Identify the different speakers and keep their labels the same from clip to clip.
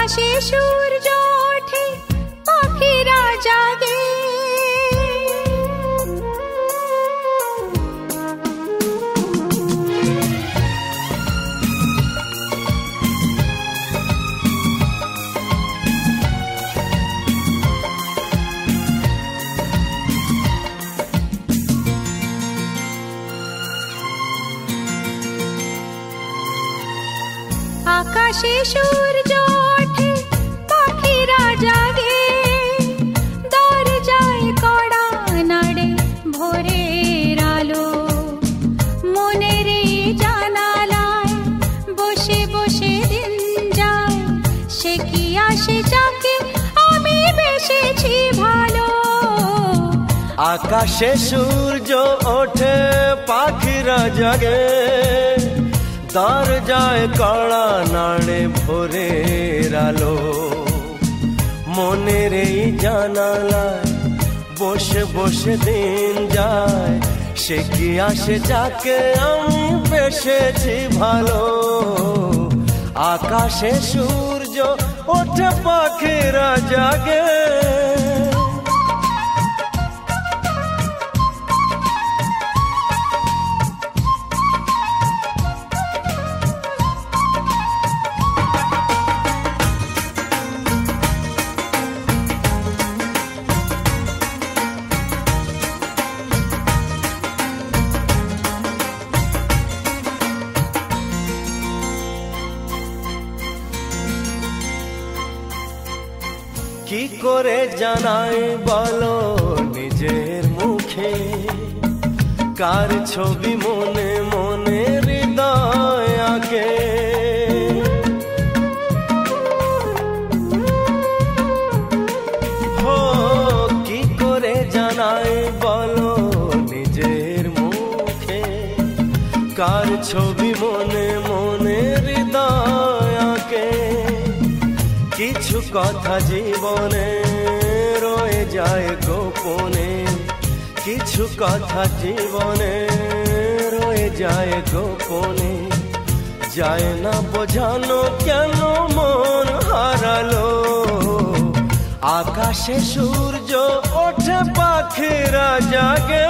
Speaker 1: আকাশে সূর্য ওঠে পাখিরা জাগে, আকাশে সূর্য ওঠে পাখিরা জাগে, দরজায় কড়া নাড়ে ভোরের আলো, মনের এই জানালায় বসে বসে দিন যায়, সে কি আসে যাকে আমি বেসেছি ভালো।
Speaker 2: আকাশে সূর্য ওঠে পাখিরা জাগে, দরজায় কড়া নাড়ে ভোরের আলো, মনের এই জানালায় বসে বসে দিন যায়, সে কি আসে যাকে আমি বেসেছি ভালো। আকাশে সূর্য ওঠে পাখিরা জাগে, কি করে জানাই বলো নিজের মুখে, কার ছবি মনে মনে হৃদয় আঁকে। হো কি করে জানাই বলো নিজের মুখে, কার ছবি মনে মনে হৃদয় আঁকে। কিছু কথা জীবনে রয়ে যায় গোপনে, কিছু কথা জীবনে রয়ে যায় গোপনে, যায় না বোঝানো কেন মন হারালো। আকাশে সূর্য ওঠে পাখিরা জাগে,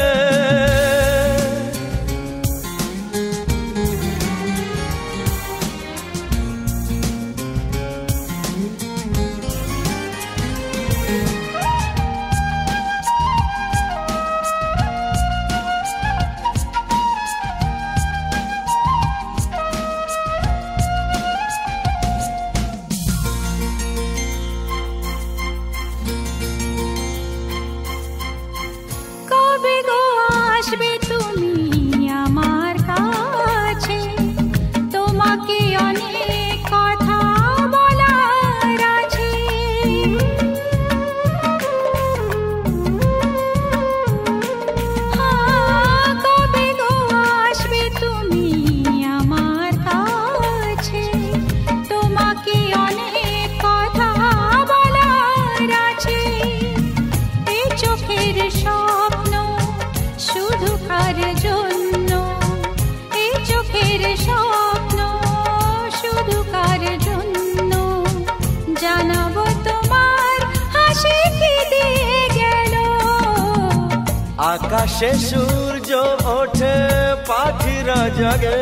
Speaker 2: আকাশে সূর্য ওঠে পাখিরা জাগে,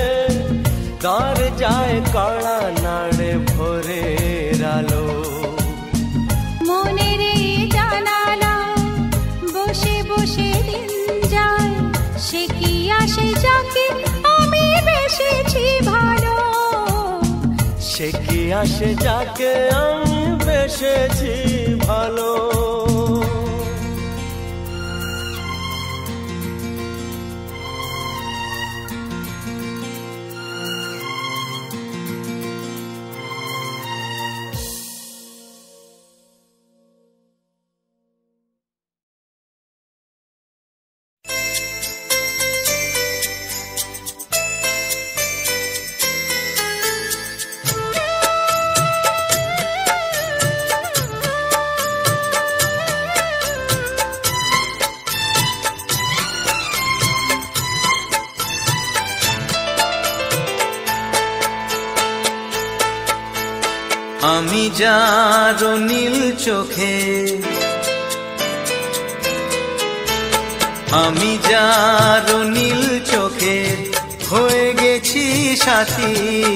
Speaker 2: দরজায় কড়া নাড়ে ভোরের আলো,
Speaker 1: মনের এই জানালা বসে বসে দিন যায়, সে কি আসে যাকে আমি বেসেছি ভালো।
Speaker 2: সে কি আসে যাকে আমি বেসেছি ভালো।
Speaker 3: আমি যার নীল চোখে, আমি যার নীল চোখে হয়ে গেছি সাথী।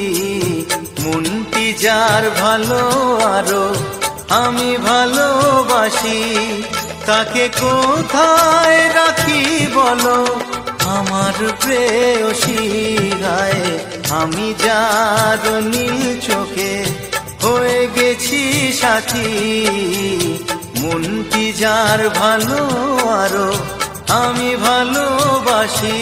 Speaker 3: মনটি যার ভালো আরো আমি ভালোবাসি, তাকে কোথায় রাখি বলো আমার প্রেয়সী গায়ে। আমি যার নীল চোখে হয়ে গেছি সাথী, মনটি যার ভালো আরো আমি ভালোবাসি।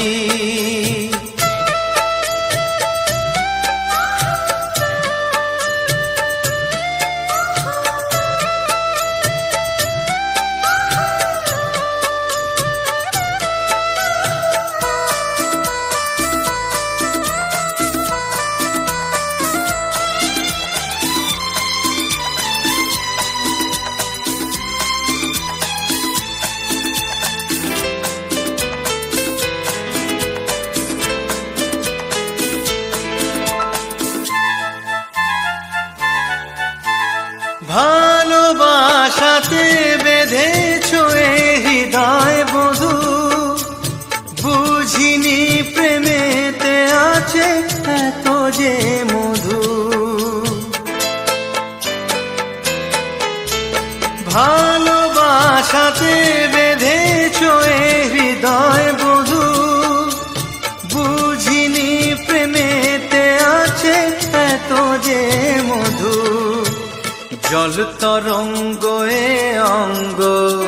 Speaker 3: ভালোবাসাতে বেঁধেছ এ হৃদয় বধূ, বুঝিনি প্রেমেতে আছে এত যে মধু। ভালোবাসাতে বেঁধেছ এ হৃদয় বধূ, বুঝিনি প্রেমেতে আছে এত যে মধু। জল তরঙ্গ এ অঙ্গ,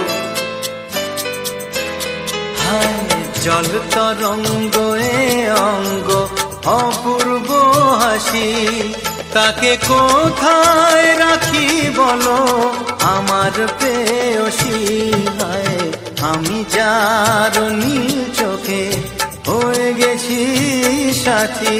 Speaker 3: হায় জল তরঙ্গ এ অঙ্গ অপূর্ব হাসি, তাকে কোথায় রাখি বলো আমার প্রেয়সী গায়ে। আমি যার নীল চোখে হয়ে গেছি সাথী।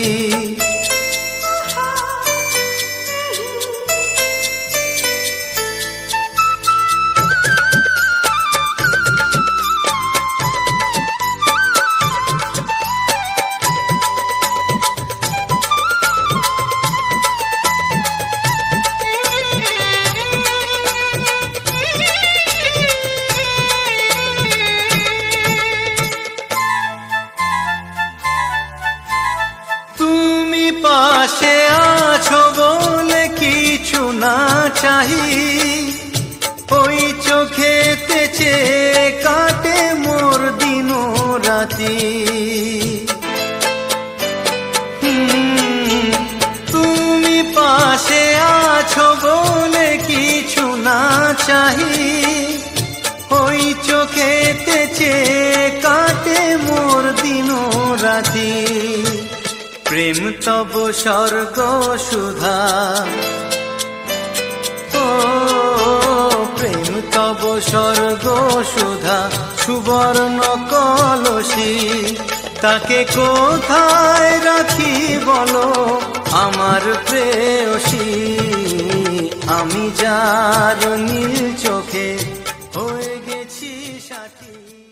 Speaker 3: পাশে আছো বলে কিছু না চাহি, ওই চোখেতে চেয়ে কাটে মোর দিন রাতি। তুমি পাশে আছো বলে কিছু না চাহি, ওই চোখেতে চেয়ে কাটে মোর দিন রাতি। প্রেম তব স্বর্গ সুধা, ও প্রেম তব স্বর্গ সুধা সুবর্ণ কলসী, তাকে কোথায় রাখি বলো আমার প্রেয়সী। আমি যার নীল চোখে হয়ে গেছি সাথী।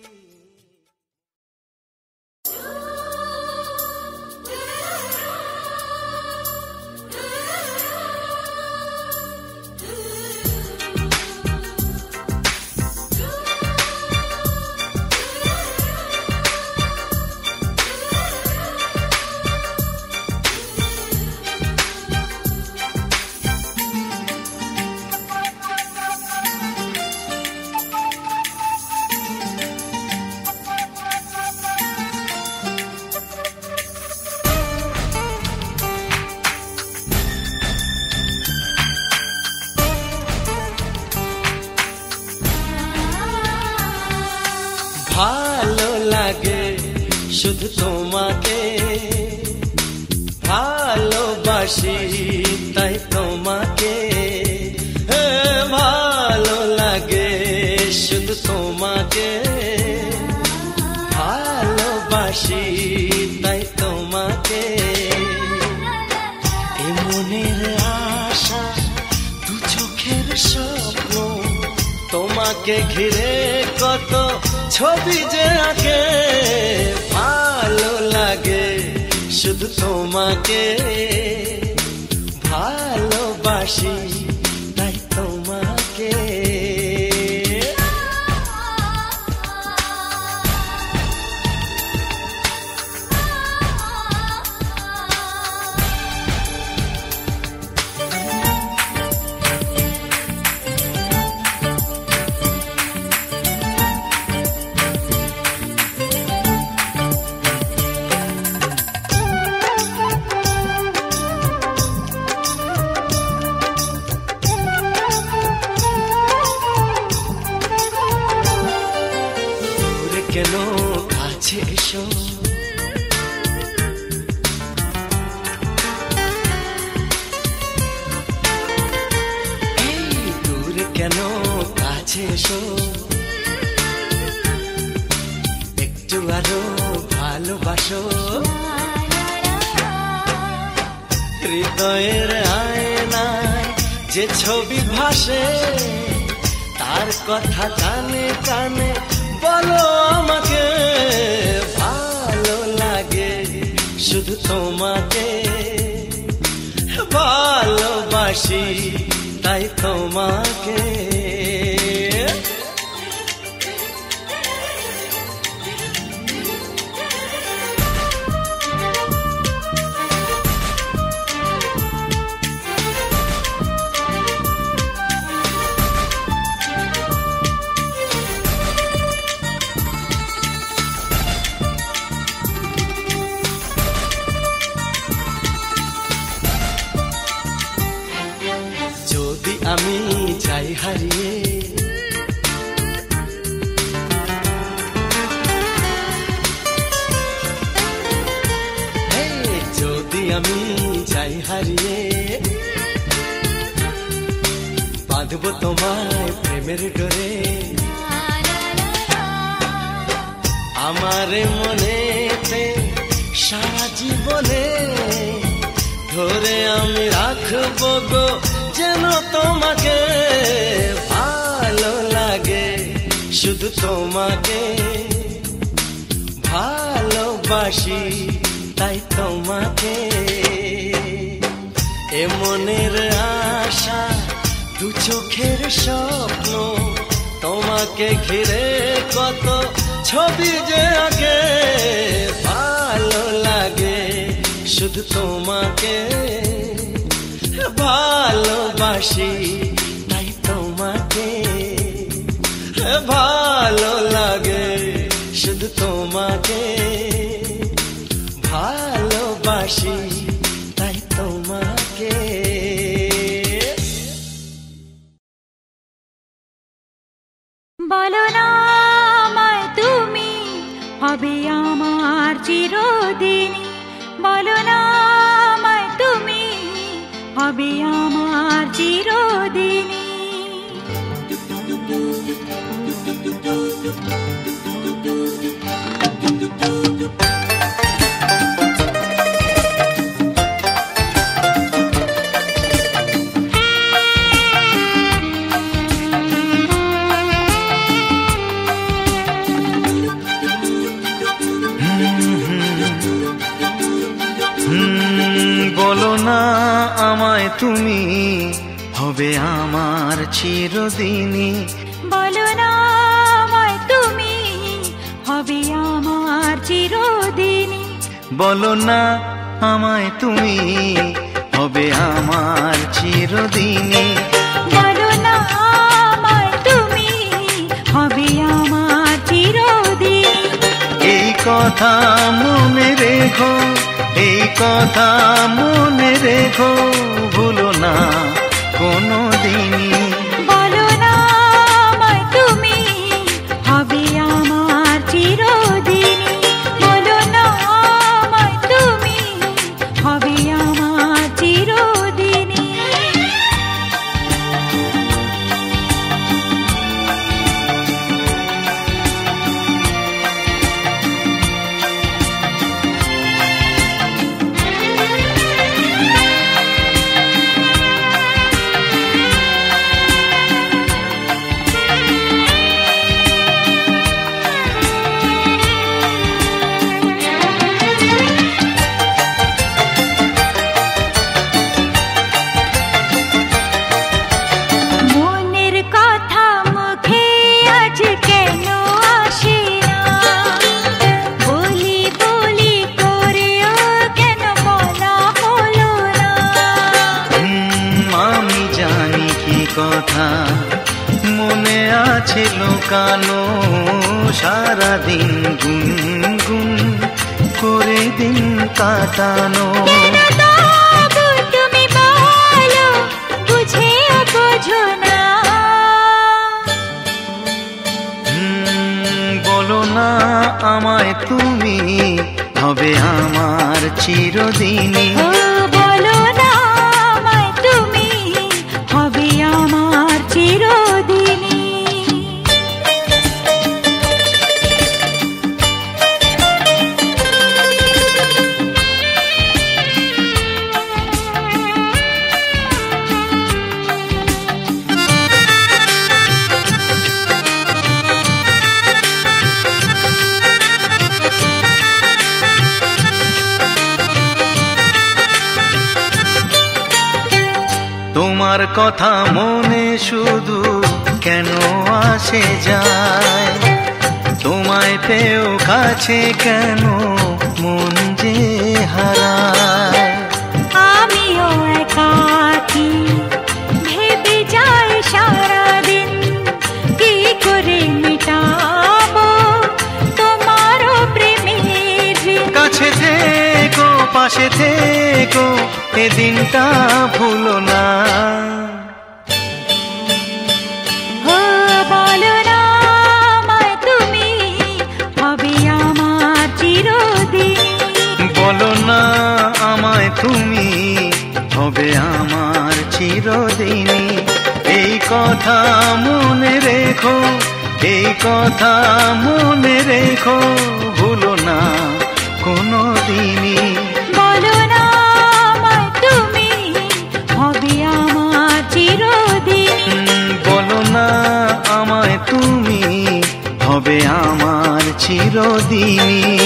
Speaker 3: ভালো লাগে শুধু তোমাকে, ভালোবাসি তাই তোমাকে। ভালো লাগে শুধু তোমাকে, ভালোবাসি তাই তোমাকে। এ মনের আশা দু চোখের স্বপ্ন, তোমাকে ঘিরে কত ছবি যে আঁকে। ভালো লাগে শুধু তোমাকে, ভালোবাসি ভালোবাসি তাই তোমাকে। কেন কাছে এসো, এই দূরে কেন কাছে এসো, একটু আরো ভালোবাসো। হৃদয়ের আয়নায় যে ছবি ভাসে তার কথা কানে কানে বলো আমাকে। ভালো লাগে শুধু তোমাকে, ভালোবাসি তাই তোমাকে। আমি যাই হারিয়ে, যদি আমি যাই হারিয়ে, বাঁধবো তোমায় প্রেমের ডোরে। আমার মনেতে সারা জীবনে ধরে আমি রাখবো গো যেন তোমাকে। ভালো লাগে শুধু তোমাকে, ভালোবাসি তাই তোমাকে। এ মনের আশা দু চোখের স্বপ্ন, তোমাকে ঘিরে কত ছবি যে আঁকে। ভালো লাগে শুধু তোমাকে, ভালোবাসি তাই তোমাকে। ভালো লাগে শুধু তোমাকে, ভালোবাসি তাই তোমাকে।
Speaker 1: বলো না আমায় তুমি হবে আমার চিরদিনই, বলো না আমায় তুমি হবে আমার চিরদিনই।
Speaker 4: বলো না আমায় তুমি হবে আমার চিরদিনই,
Speaker 1: বলো না আমায় তুমি হবে আমার চিরদিনই।
Speaker 4: বলো না আমায় তুমি হবে আমার চিরদিনই।
Speaker 1: বলো না আমায় তুমি হবে আমার চিরদিনই।
Speaker 4: এই কথা মনে রেখো, এই কথা মনে রেখো, ভুলো না কোনো দিনই।
Speaker 1: বলো না আমায় তুমি হবে আমার চিরদিনই, বলো না আমায় তুমি হবে আমার চিরদিনই।
Speaker 4: লুকানো সারাদিন গুনগুন করে দিন কাটানো।
Speaker 1: তুমি বলো বুঝে বোঝো না,
Speaker 4: বলো না আমায় তুমি হবে আমার চিরদিনই।
Speaker 1: বলো না আমায় তুমি হবে আমার চিরদিনই।
Speaker 4: তোমার কথা মনে শুধু কেন আসে যায়, তোমায় পেয়েও কাছে কেন মন যে হারায়।
Speaker 1: আমিও একাকী ভেবে যাই সারাদিন, কি করে মেটাবো তোমারও প্রেমের ঋণ।
Speaker 4: কাছে থেকো পাশে থেকো এ দিনটা ভুলো না।
Speaker 1: বলো না আমায় তুমি হবে আমার চিরদিন।
Speaker 4: বলো না আমায় তুমি হবে আমার চিরদিনই। এই কথা মনে রেখো, এই কথা মনে রেখো, ভুলো না কোনো দিনই।
Speaker 1: বলো না আমায় তুমি হবে আমার চিরদিন।
Speaker 4: বলো না আমায় তুমি হবে আমার চিরদিনই।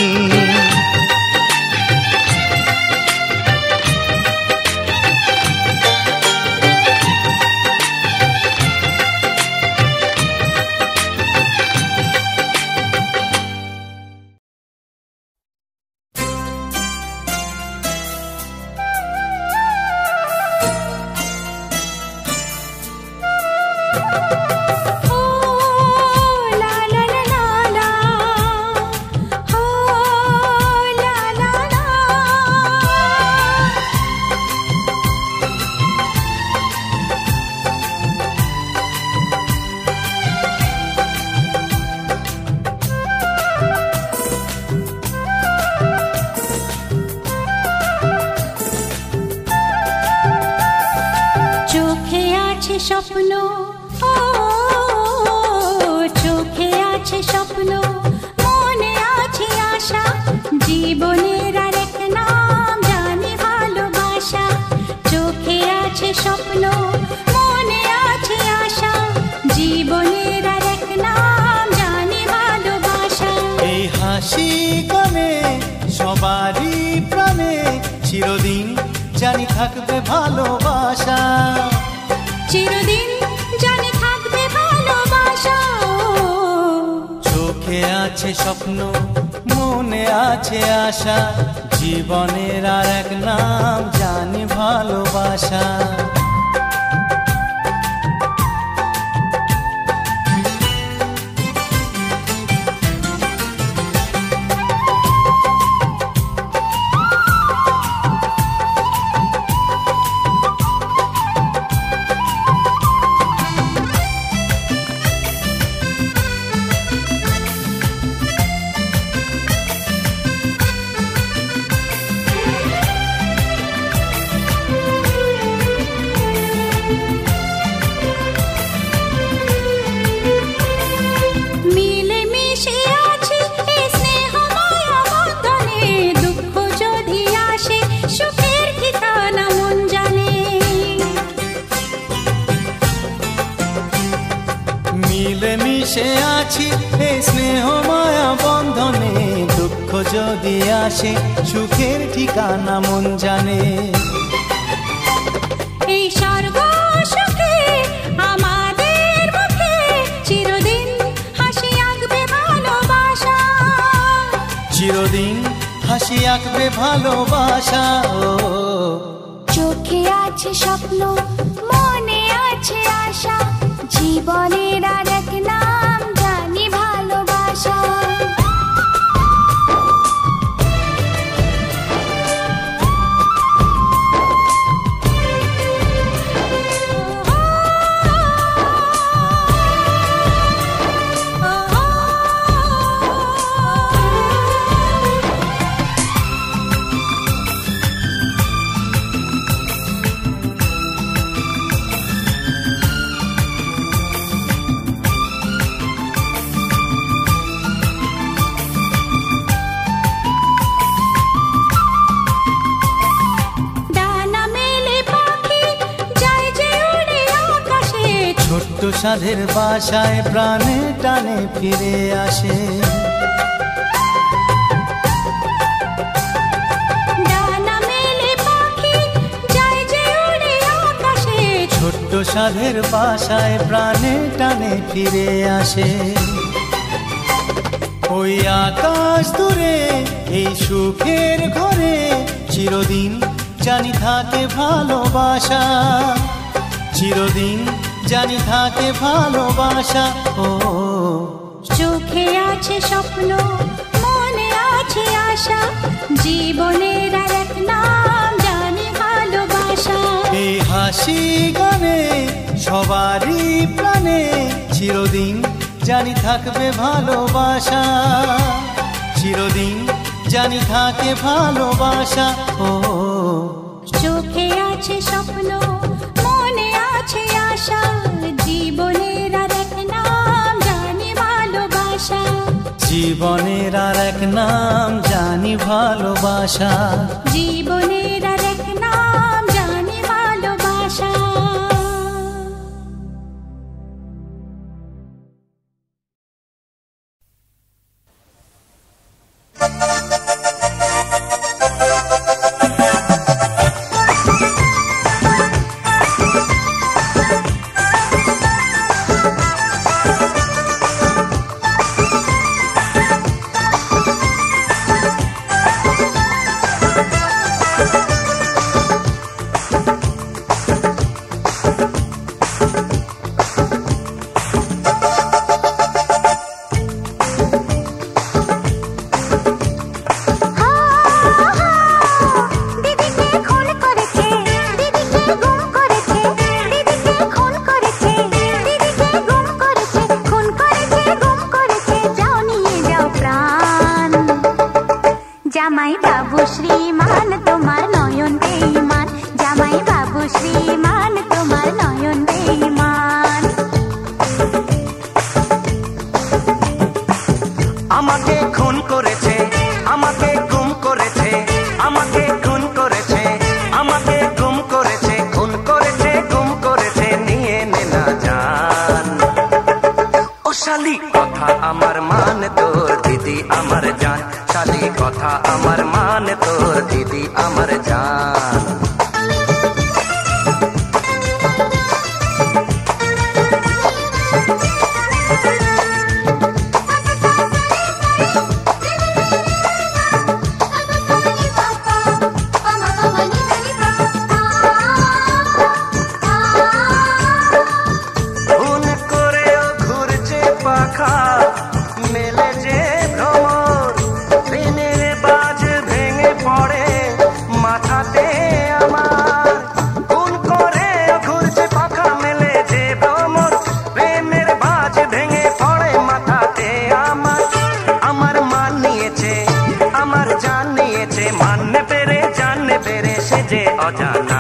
Speaker 1: চোখে আছে স্বপ্ন, ও চোখে আছে স্বপ্ন, মনে আছে আশা, জীবনের আরেক নাম জানি ভালোবাসা। চোখে আছে স্বপ্ন, মনে আছে আশা, জীবনের আরেক নাম জানি ভালোবাসা।
Speaker 3: এই হাসি গানে সবারই প্রাণে চিরদিন জানি থাকবে ভালোবাসা।
Speaker 1: চিরদিন জানি থাকবে ভালোবাসা।
Speaker 3: চোখে আছে স্বপ্ন, মনে আছে আশা, জীবনের আর এক নাম জানি ভালোবাসা। মিলেমিশে আছি এই স্নেহ মায়া বন্ধনে, দুঃখ যদি আসে সুখের ঠিকানা মন জানে।
Speaker 1: এই স্বর্গ সুখে আমাদের মুখে চিরদিন হাসি আঁকবে ভালোবাসা।
Speaker 3: চিরদিন হাসি আঁকবে ভালোবাসা।
Speaker 1: চোখে আছে স্বপ্ন, মনে আছে আশা, জীবনের আর এক নাম জানি
Speaker 3: সাধের বাসায় প্রাণে টানে ফিরে আসে।
Speaker 1: ডানা মেলে পাখি যায় যে উড়ে আকাশে,
Speaker 3: ছোট্ট সাধের বাসায় প্রাণে টানে ফিরে আসে। ওই আকাশ দূরে এই সুখের ঘরে চিরদিন জানি থাকে ভালোবাসা, চিরদিন জানি থাকে ভালোবাসা। ও
Speaker 1: চোখে আছে স্বপ্ন, মনে আছে আশা, জীবনের আর এক নাম জানি ভালোবাসা।
Speaker 3: এই হাসি গানে সবারই প্রাণে চিরদিন জানি থাকবে ভালোবাসা, চিরদিন জানি থাকে ভালোবাসা। ও
Speaker 1: চোখে আছে স্বপ্ন, মনে আছে আশা, জীবনের আর এক নাম জানি ভালোবাসা,
Speaker 3: জীবনের আর এক নাম জানি ভালোবাসা,
Speaker 1: জীবনের আর এক নাম জানি ভালোবাসা।
Speaker 5: জামাই বাবু শ্রীমান তোমার নয়ন বেঈমান, জামাই বাবু শ্রীমান তোমার নয়ন বেঈমান।
Speaker 2: আমাকে খুন করেছে, আমাকে গুম করেছে, আমাকে খুন করেছে, আমাকে গুম করেছে, খুন করেছে, গুম করেছে, নিয়ে নে না জান। ও শালি কথা আমার মান তোর দিদি আমার জান, শালি কথা আমার মান তোর দিদি আমার জান। অজানা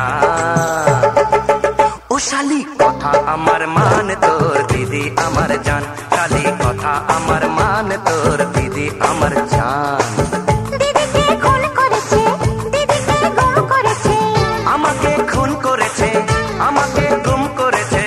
Speaker 2: ও শালি কথা আমার মান তোর দিদি আমার জান, শালি কথা আমার মান তোর দিদি আমার জান।
Speaker 5: দিদিকে খুন করেছে, দিদিকে গুম করেছে,
Speaker 2: আমাকে খুন করেছে, আমাকে গুম করেছে।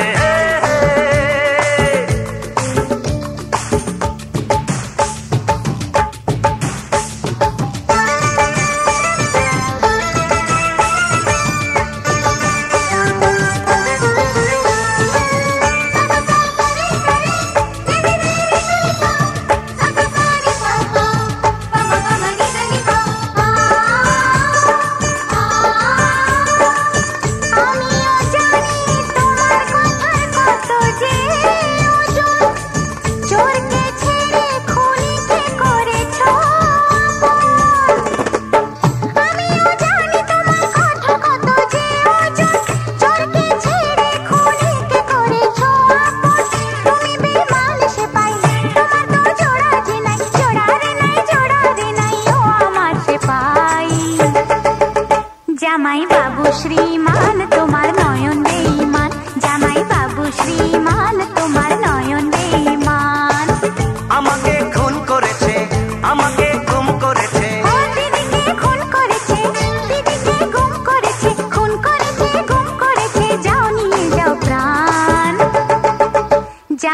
Speaker 5: জামাই বাবু শ্রীমান তোমার নয়ন বেঈমান, জামাই বাবু শ্রীমান তোমার নয়ন বেঈমান।
Speaker 2: আমাকে খুন করেছে, আমাকে গুম করেছে,
Speaker 5: ও দিদিকে খুন করেছে, দিদিকে গুম করেছে, খুন করেছে, গুম করেছে, যাও নিয়ে যাও প্রাণ।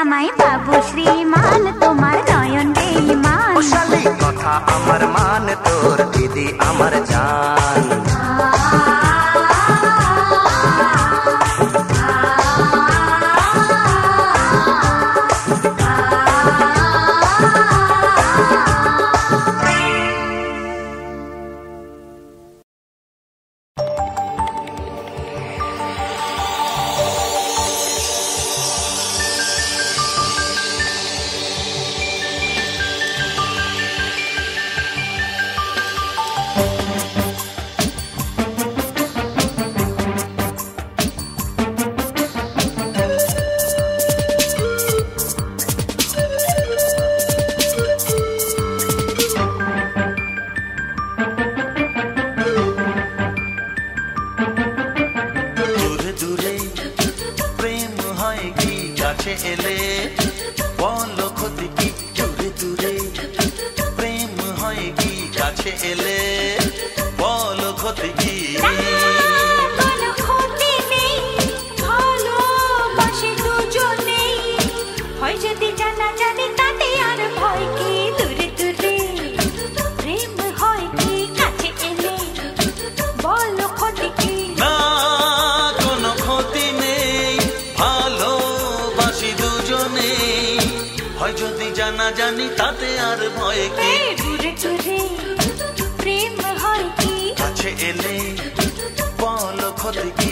Speaker 5: জামাই বাবু শ্রীমান তোমার নয়ন বেঈমান।
Speaker 2: ও শালি কথা আমার মান, তোর দিদি আমার জান।
Speaker 6: জানি তাতে আর ভয় কি,
Speaker 1: দূরে দূরে প্রেম হয় কি,
Speaker 6: কাছে এলে বল ক্ষতি কি।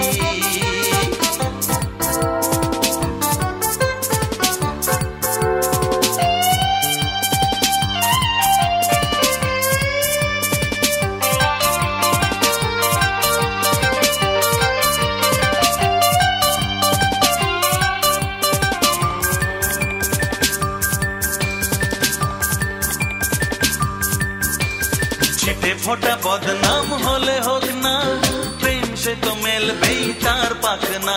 Speaker 6: ফোটা বদনাম হলে হোক না, প্রেম সে তো মেলবেই তার পাখনা।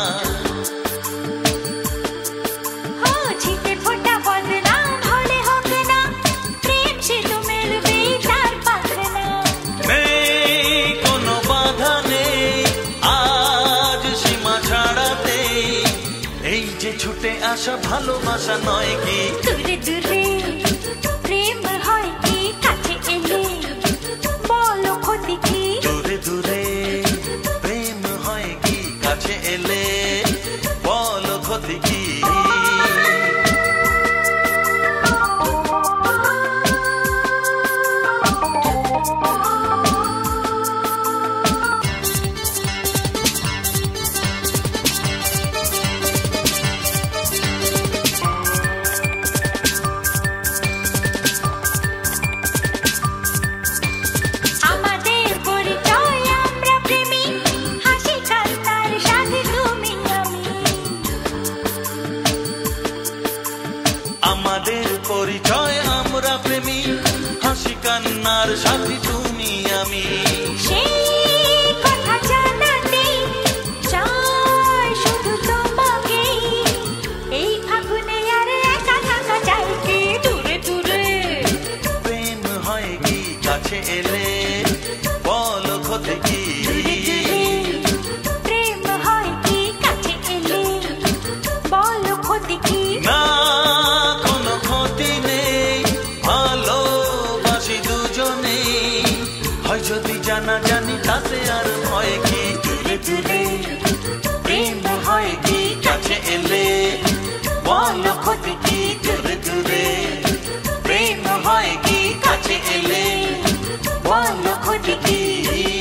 Speaker 1: ছিটে ফোটা বদনাম হলে হোক না, প্রেম সে তো মেলবেই তার পাখনা।
Speaker 6: নেই কোনো বাধা নেই আজ সীমা ছাড়াতে, এই যে ছুটে আসা ভালোবাসা নয় কি।
Speaker 1: দূরে দূরে প্রেম হয় কি, কাছে এলে বলো ক্ষতি কি।
Speaker 6: দূরে দূরে প্রেম হয় কি, কাছে এলে বল ক্ষতি কি। আমাদের পরিচয় আমরা প্রেমী, হাসি কান্নার সাথী তুমি আমি।
Speaker 1: সেই কথা জানাতে চাই শুধু তোমাকে, এই ফাগুনে আর একা থাকা চাই কি। দূরে দূরে
Speaker 6: প্রেম হয় কি, কাছে এলে বল ক্ষতি কি।
Speaker 1: প্রেম হয় কি, কাছে এলে বলো ক্ষতি কি।
Speaker 6: না কোনো ক্ষতি নেই, ভালোবাসি দুজনে, হয় যদি জানা জানি তাতে আর ভয় কি। দূরে দূরে প্রেম হয় কি, কাছে এলে বল ক্ষতি কি। দূরে দূরে প্রেম হয় কি, কাছে এলে বল ক্ষতি কি।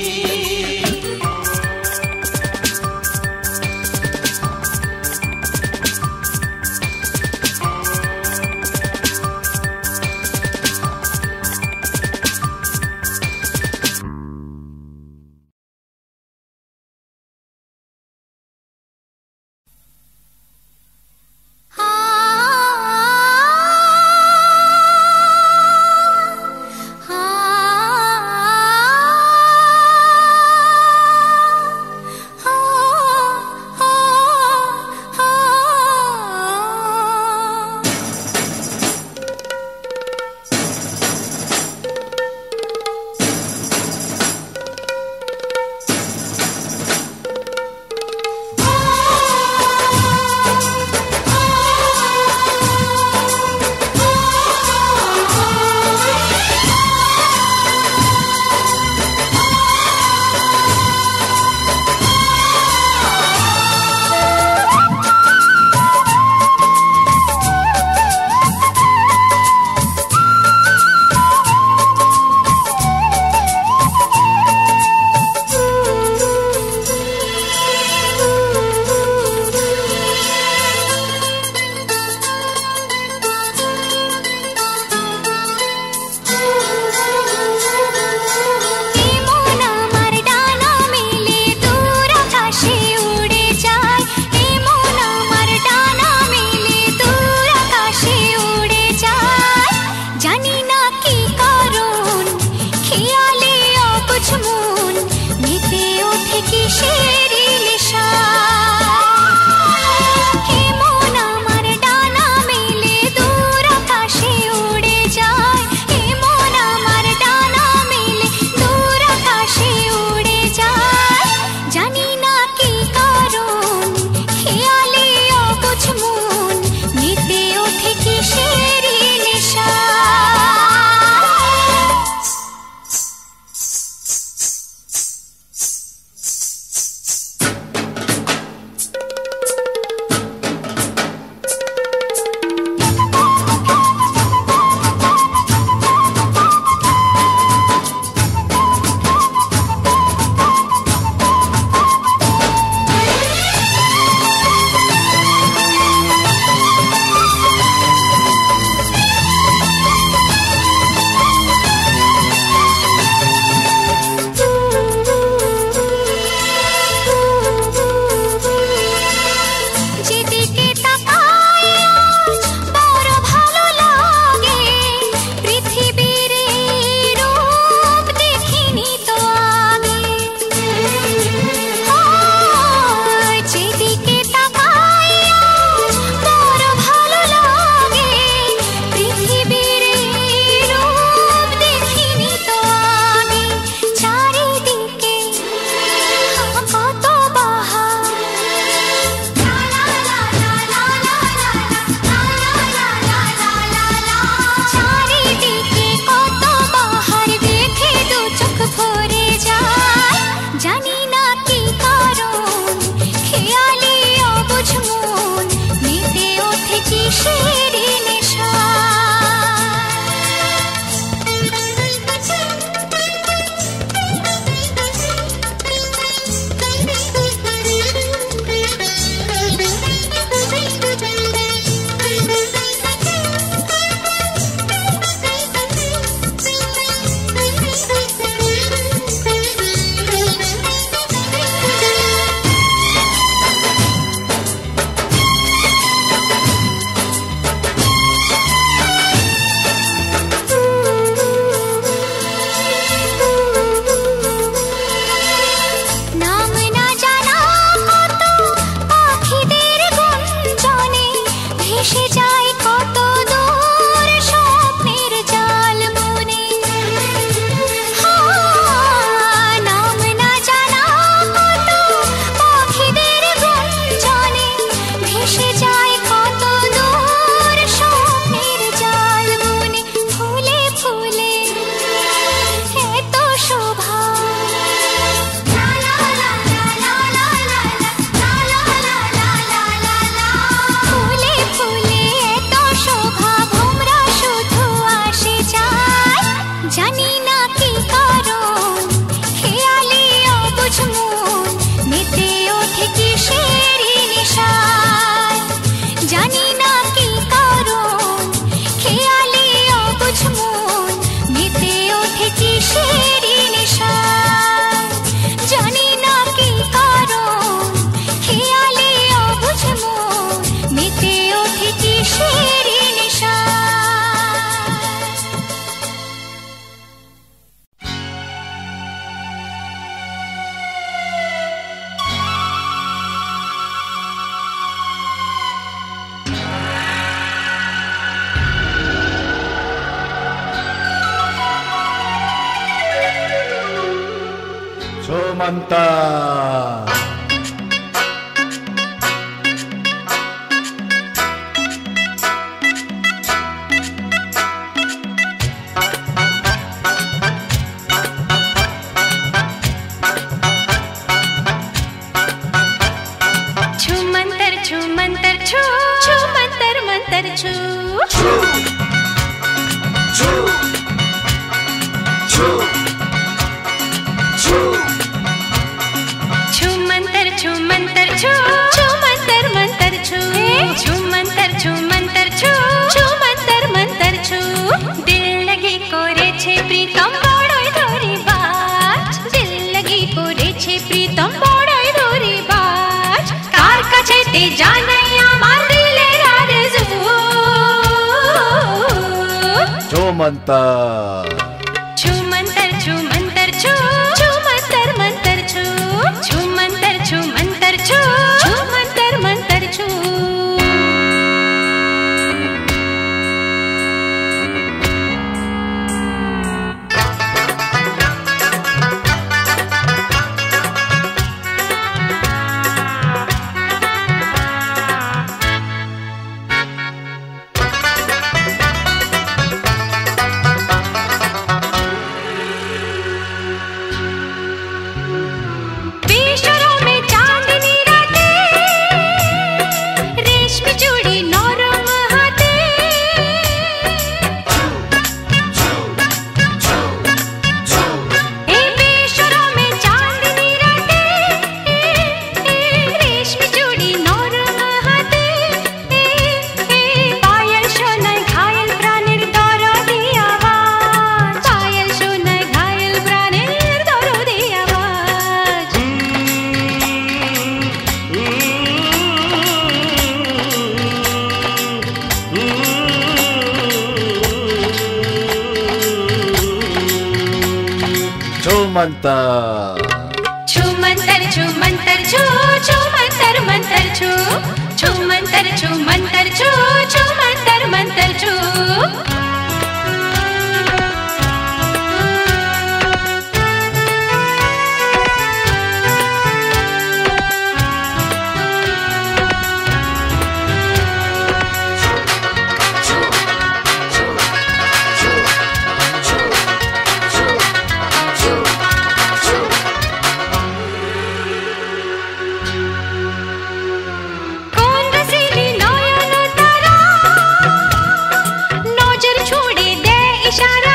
Speaker 1: কি কারণ খেয়ালি অবুঝ মন মেতে ওঠে কিসেরই নেশায় জানি না কি কারণ খেয়ালি অবুঝ মন মেতে ওঠে কিসেরই নেশায় জানি না কি কারণ খেয়ালি অবুঝ মন মেতে ওঠে কিসেরই নেশায়
Speaker 3: 조만다
Speaker 1: छू मंतर छू मंतर छू छू मंतर मंतर छू
Speaker 6: छू छू छू छू
Speaker 1: छू मंतर छू मंतर छू छू मंतर मंतर छू छू मंतर छू मंतर छू छू मंतर मंतर छू दिल लगी कोरे छे प्रीतम बड़ोय धोरी बाज दिल लगी कोरे छे प्रीतम बड़ोय धोरी बाज कार काछेते जानाई आमार दिलेर आरजू
Speaker 3: 조만다
Speaker 1: छू मंतर छू मंतर छू छू मंतर मंतर छू छू मंतर छू मंतर छू छू मंतर मंतर छू बेशरों में चांदनी राते रेशमी चूड़ी नरम हाथे ए बेशरों में चांदनी राते रेशमी चूड़ी नरम हाथे पायल शोनाय घायल प्राणेर दरदी आवाज पायल शोनाय घायल प्राणेर दरदी आवाज
Speaker 3: 조만다
Speaker 1: छू मंतर छू मंतर छू छू मंतर मंतर छू छू मंतर छू मंतर छू छू मंतर मंतर छू कौन रसीली नयन तारा नजर छोड़े दे इशारा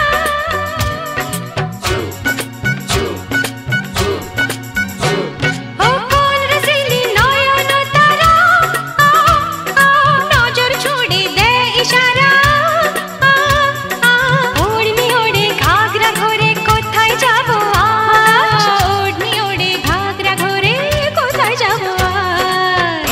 Speaker 1: ओ कौन रसीली नयन तारा नजर छोड़े दे इशारा ओढ़नी ओढ़े घाघरा घोरे कोथाय जाबो आज ओढ़नी ओढ़े घाघरा घोरे कोथाय जाबो आज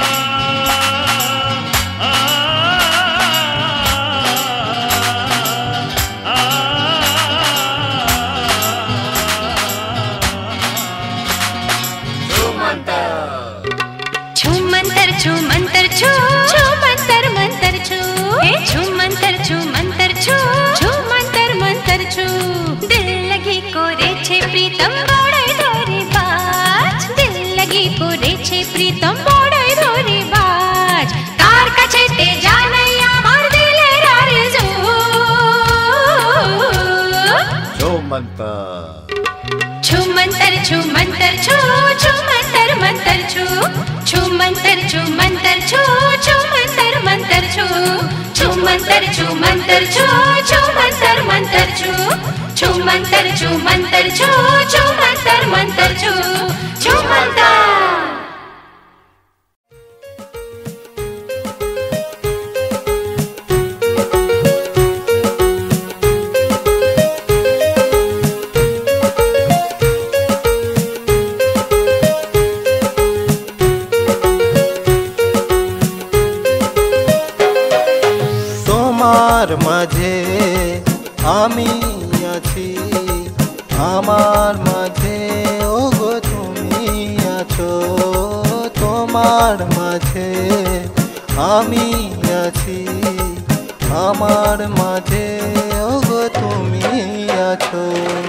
Speaker 1: छू मंतर छू मंतर छू छू मंतर मंतर छू छू मंतर छू मंतर छू छू मंतर मंतर छू दिल लगी कोरे छे प्रीतम बड़ोय धोरी बाज दिल लगी कोरे छे प्रीतम बड़ोय धोरी बाज कार काछेते जानाई आमार दिलेर आरजू
Speaker 3: 조만다
Speaker 1: छू मंतर छू मंतर छू छू मंतर मंतर छू छू मंतर छू मंतर छू छू मंतर मंतर छू छू मंतर छू मंतर छू छू मंतर मंतर छू छू छू मंतर छू मंतर छू छू मंतर मंतर छू छू मंतर।
Speaker 3: তোমার মাঝে আমি আছি, আমার মাঝে ওগো তুমি আছো। তোমার মাঝে আমি আছি, আমার মাঝে ওগো তুমি আছো।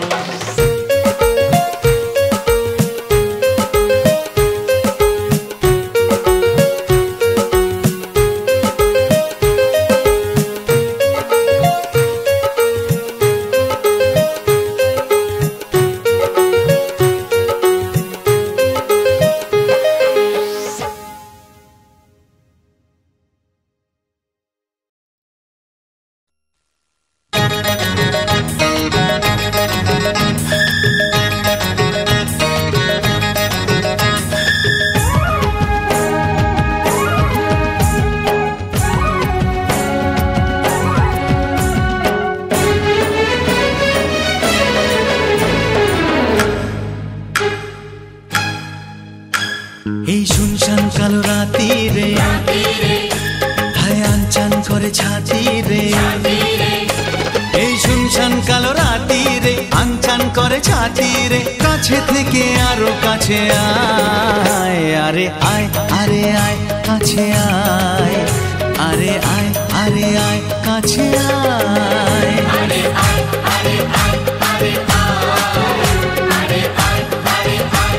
Speaker 3: এই শুনশান কালো রাতি রে, হায় আনচান করে ছাতি রে। এই শুনশান কালো রাতি রে, আনচান করে ছাতি রে। কাছে থেকে আরো কাছে আয়, আরে আয় আরে আয় কাছে আয়, আরে আয় আরে আয় কাছে আয়, আরে আয় আরে আয় আরে আরে আয় আরে আয়।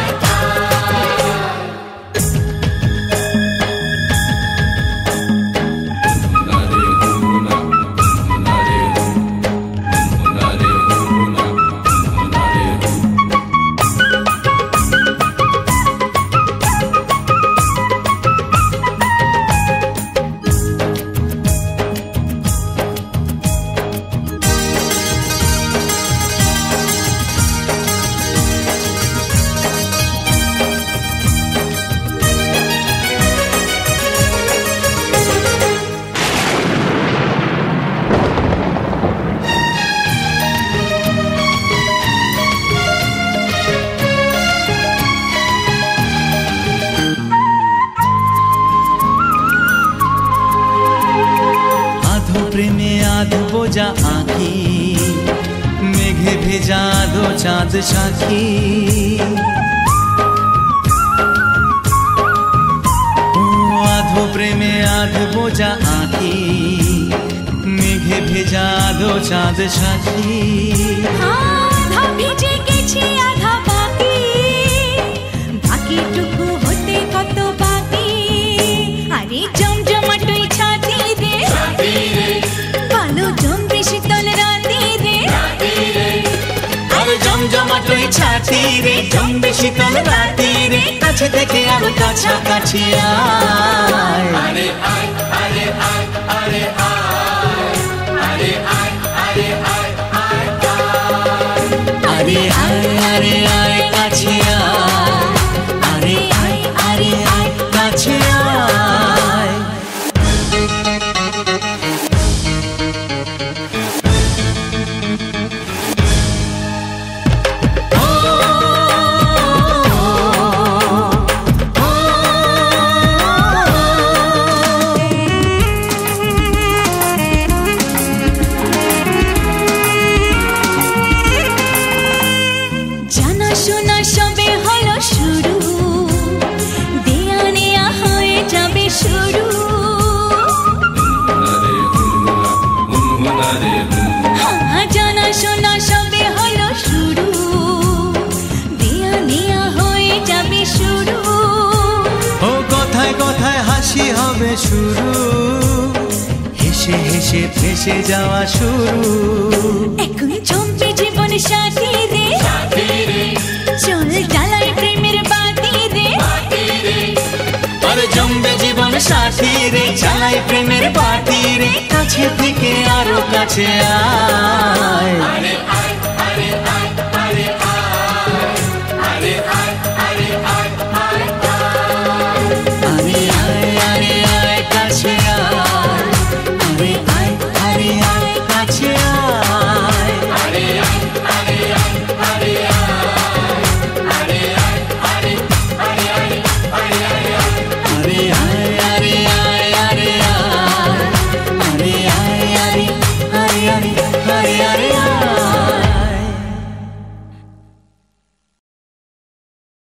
Speaker 3: প্রেমে আধো বোঝা আঁকি, মেঘে ভেজা আধো চাঁদ সাক্ষী। ও আধো প্রেমে আধো বোঝা আঁকি, মেঘে ভেজা আধো চাঁদ সাক্ষী।
Speaker 5: আধা ভিজে গেছি আধা বাকি, বাকিটুকু হতে কত বাকি। আরে জমজমাটুই ছাতি রে, কালো জমবে শীতল রাতি রে।
Speaker 3: আরে জমজমাটুই ছাতি রে, জমবে শীতল রাতি রে। কাছে থেকে আরো কাছাকাছি আয়, আরে আয় আরে আয় আরে আয়, আরে আয় আরে আয় আরে আয় আরে আয় কাছে আয়, আরে আয় আরে আয় কাছে আয়।
Speaker 5: জানাশোনা সবে হলো শুরু, দেয়া নেয়া হয়ে যাবে শুরু। হ্যাঁ জানাশোনা সবে হলো শুরু, দেয়া নেয়া হয়ে যাবে শুরু।
Speaker 3: ও কথায় কথায় হাসি হবে শুরু, হেসে হেসে ফেসে যাওয়া শুরু।
Speaker 5: এখন জমবে জীবন সাথী রে, চল জ্বালাই প্রেমের বাতি রে।
Speaker 3: আরে জমবে জীবন সাথী রে, জ্বালাই প্রেমের বাতি রে। কাছে থেকে আরো কাছে আয়,